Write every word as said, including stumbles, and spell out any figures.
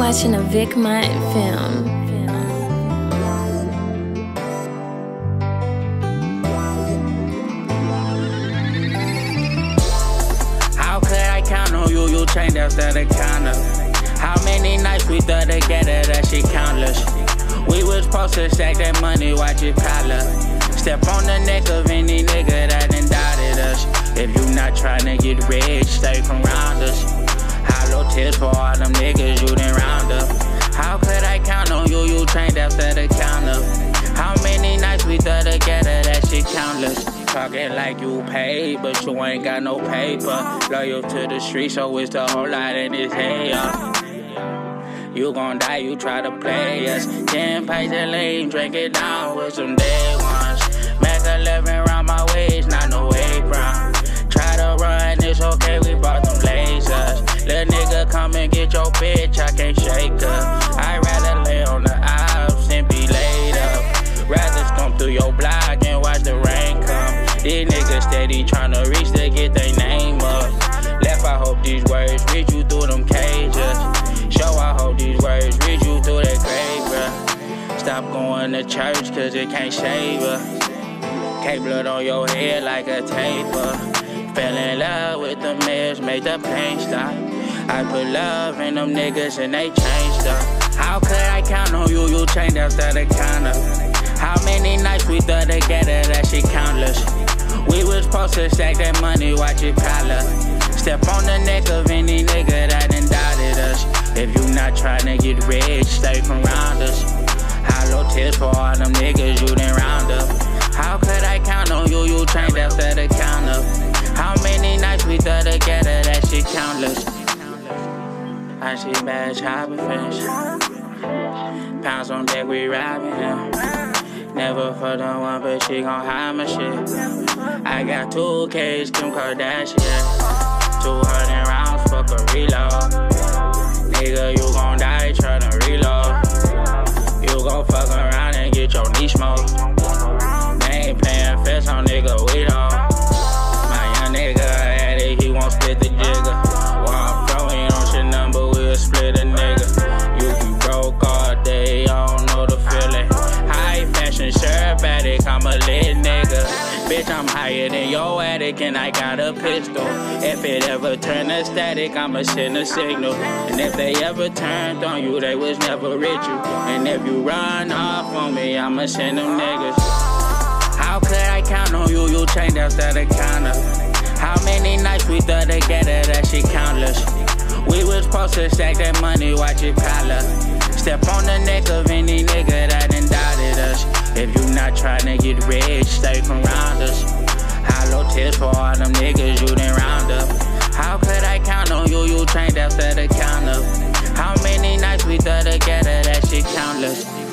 watching a Vic Martin film. How could I count on you? You changed after the counter. How many nights we thought together? That shit countless. We was supposed to stack that money, watch it pile up. Step on the neck of any nigga that done doubted us. If you not tryna get rich, stay from round us. Hollow tips for all them niggas you done round up. How could I count on you? You changed after the counter. How many nights we thought together? That shit countless. Talking like you paid, but you ain't got no paper. Loyal to the street, so it's the whole lot in this hair. You gon' die, you try to play us. Ten pints of lean, drink it down with some day ones. Mac eleven round my waist, not no apron. Try to run, it's okay, we brought them lasers. Little nigga, come and get your bitch, I can't shake her. I'd rather lay on the ops and be laid up. Rather stomp through your block and watch the rain come. These niggas steady tryna reach to get their name up. Left, I hope these words reach you through them cages. Show, I hope these words reach you through that grave, bruh. Stop going to church, cause it can't shave her. K-blood on your head like a taper. Fell in love with the mess, made the pain stop. I put love in them niggas and they changed up. How could I count on you? You changed after the counter. How many nights we thought together? That shit countless. We was supposed to stack that money, watch it pile up. Step on the neck of any nigga that done doubted us. If you not tryna get rich, stay from round us. Hollow tips for all them niggas you done round up. How could I count on you? You changed after the counter. How many nights we thought together? That shit countless. I see bad chopping fish. Pounds on deck, we robbing him. Never for the one, but she gon' hide my shit. I got two K's, Kim Kardashian. Two hundred rounds, fuck a reload. Nigga, you gon' die tryna reload. You gon' fuck around and get your knee smoked. They ain't playing fast on nigga, we don't. My young nigga at it, he won't split the jigger. While I'm throwing on your number, we'll split a nigga. You be broke all day, I don't know the feeling. High fashion shirt addict, I'm a lit nigga. Bitch, I'm higher than your attic and I got a pistol. If it ever turn to static, I'ma send a signal. And if they ever turned on you, they was never with you. And if you run off on me, I'ma send them niggas. How could I count on you? You changed after the counter. How many nights we thought together? That shit countless. We was supposed to stack that money, watch it pile up. Step on the neck of any nigga that done doubted us. If you not tryna get rich, stay from round us. Hollow tips for all them niggas you done round up. How could I count on you? You changed after the counter. How many nights we thought together? That shit countless.